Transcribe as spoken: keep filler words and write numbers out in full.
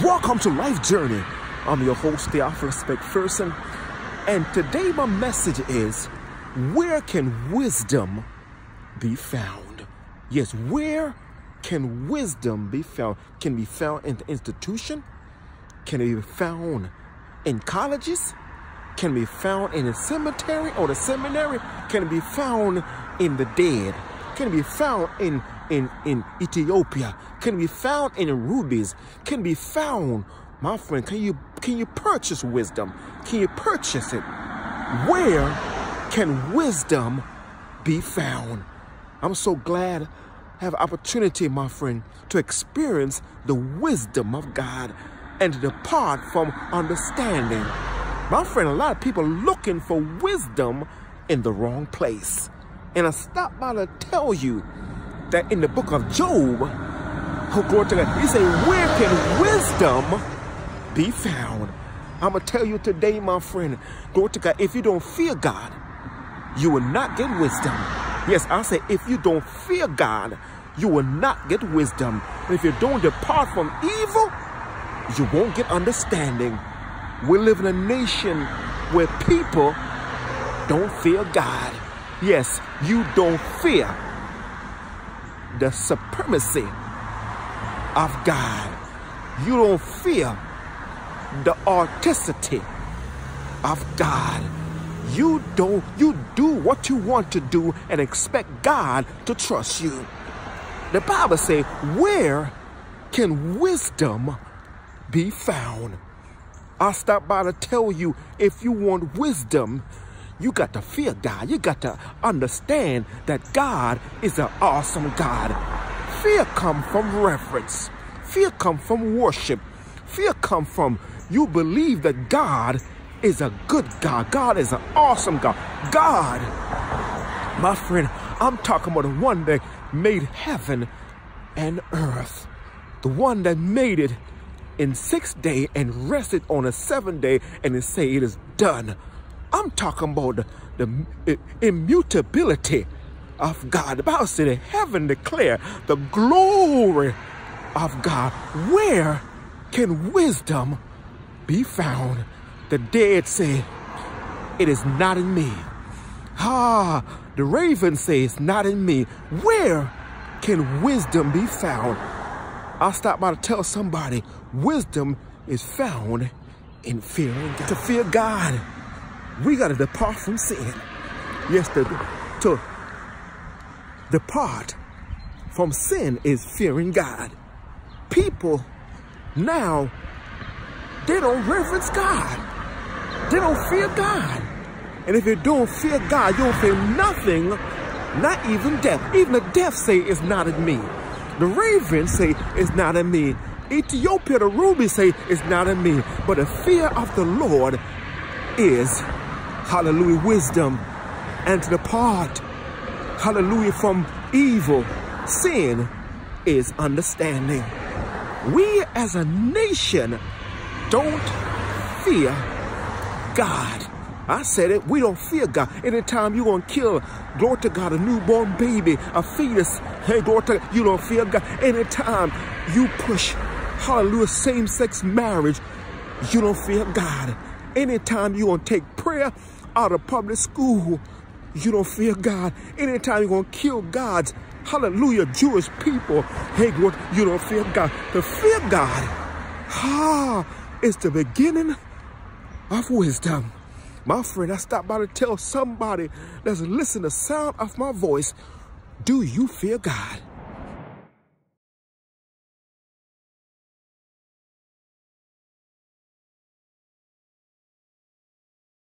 Welcome to Life Journey. I'm your host, Theophilus McPherson, and today my message is, where can wisdom be found? Yes, where can wisdom be found? Can be found in the institution? Can it be found in colleges? Can it be found in the cemetery or the seminary? Can it be found in the dead? Can it be found in, in, in Ethiopia? Can it be found in rubies? Can it be found, my friend, can you, can you purchase wisdom? Can you purchase it? Where can wisdom be found? I'm so glad I have opportunity, my friend, to experience the wisdom of God and to depart from understanding. My friend, a lot of people are looking for wisdom in the wrong place. And I stopped by to tell you that in the book of Job, oh, glory to God, he said, where can wisdom be found? I'm going to tell you today, my friend, glory to God, if you don't fear God, you will not get wisdom. Yes, I say, if you don't fear God, you will not get wisdom. And if you don't depart from evil, you won't get understanding. We live in a nation where people don't fear God. Yes, you don't fear the supremacy of God. You don't fear the authenticity of God. You don't, you do what you want to do and expect God to trust you. The Bible says, where can wisdom be found? I stopped by to tell you, if you want wisdom, you got to fear God. You got to understand that God is an awesome God. Fear comes from reverence. Fear comes from worship. Fear comes from you believe that God is a good God. God is an awesome God. God, my friend, I'm talking about the one that made heaven and earth. The one that made it in six days and rested on the seventh day and it say it is done. I'm talking about the, the immutability of God. The Bible said that heaven declare the glory of God. Where can wisdom be found? The dead say, it is not in me. Ah, the raven says, not in me. Where can wisdom be found? I'll stop by to tell somebody, wisdom is found in fearing God. To fear God, we got to depart from sin. Yes, to, to depart from sin is fearing God. People now, they don't reverence God. They don't fear God. And if you don't fear God, you don't fear nothing, not even death. Even the death say it's not in me. The ravens say it's not in me. Ethiopia, the ruby say it's not in me. But the fear of the Lord is, hallelujah, wisdom. And to depart, hallelujah, from evil, sin is understanding. We as a nation don't fear God. I said it, we don't fear God. Anytime you're going to kill, glory to God, a newborn baby, a fetus, hey, glory to God, you don't fear God. Anytime you push, hallelujah, same-sex marriage, you don't fear God. Anytime you're going to take prayer out of public school, you don't fear God. Anytime you're going to kill God's, hallelujah, Jewish people, hey, glory, you don't fear God. To fear God, ah, is the beginning of wisdom. My friend, I stopped by to tell somebody that's listening to the sound of my voice, do you fear God?